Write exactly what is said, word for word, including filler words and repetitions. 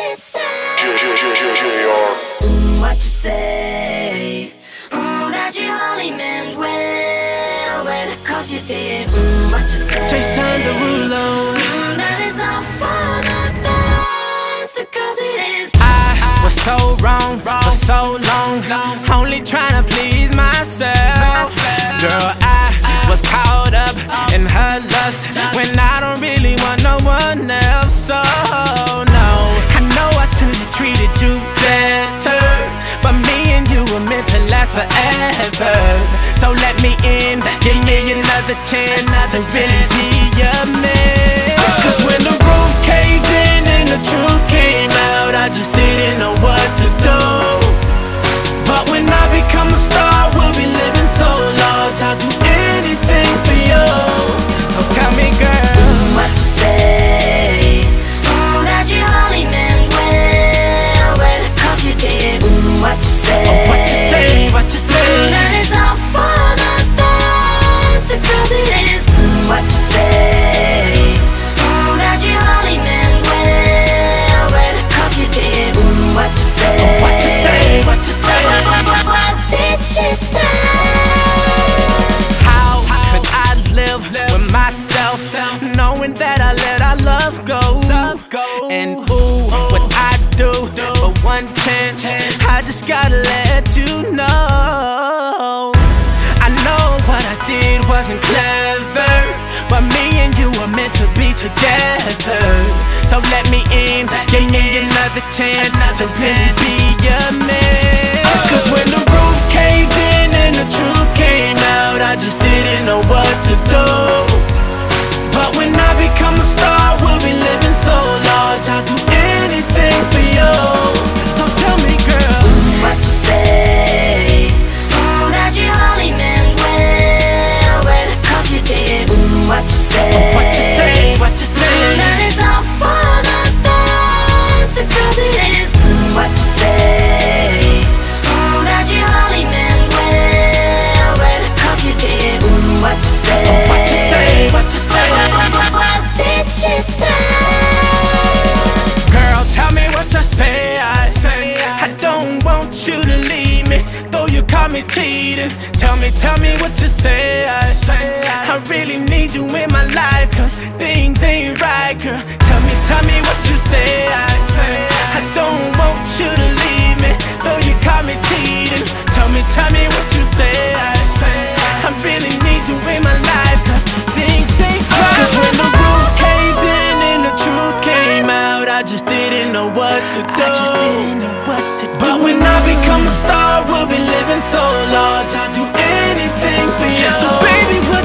she say? Mm, what you say? Mm, that you only meant well, well, cause you did. Mm, what you say? Jason Derulo. Mm, that it's all for the best, cause it is. I was so wrong for so long, only trying to please myself. Girl, I was caught up in her lust when I don't really want no one else. So no, I know I should've treated you better, but me and you were meant to last forever. So let me in, give me another chance to really be your man. Cause when the roof caved in and the truth came out, I just didn't know what to do. But when I become a star, we'll be living so large, I'll do anything for you. So tell me, girl, mm, what you say? Mm, that you only meant well, well, cause you did. Mm, what you say? Oh, what you say, what you say? Mm, that it's all for the best, cause it is. Mm, what you say? Mm, that you only meant well, well, cause you did. Mm, what you say? Oh, what you say, what you say? What, what, what, what did she say? How could I live with myself, knowing that I let our love go? And ooh, what I do for one chance, I just gotta let you know. I know what I did wasn't clever, but me and you were meant to be together. So let me in, give me another chance to really be your man. Cause when the roof caved in and the truth came out, I just didn't know what to do. But when I become a star, we'll be living so large, I'll do anything for you. So tell me, girl, mm, what you say? Mm, that you only meant well, well, cause you did. Mm, what you say? oh, what you say, what you say? Mm, that it's all for the best, cause it is. Mm, what you say? Mm, that you only meant well, well, cause you did. Mm, what you say? Oh, what you say, what you say? What, what, what, what did she say? Girl, tell me what you say. I, I don't want you to leave me, though you caught me cheating. Tell me, tell me what you say. I, I really need you in my life, cause things ain't right, girl. Tell me, tell me what you say. I, I don't want you to leave me, though you caught me cheating. Tell me, tell me what you say. I, I really need you in my life, cause things ain't right. Cause when the roof caved in and the truth came out, I just didn't know what to do. I just didn't know what to do. But when I become a star, we'll be living so large, I'll do anything for you. So baby,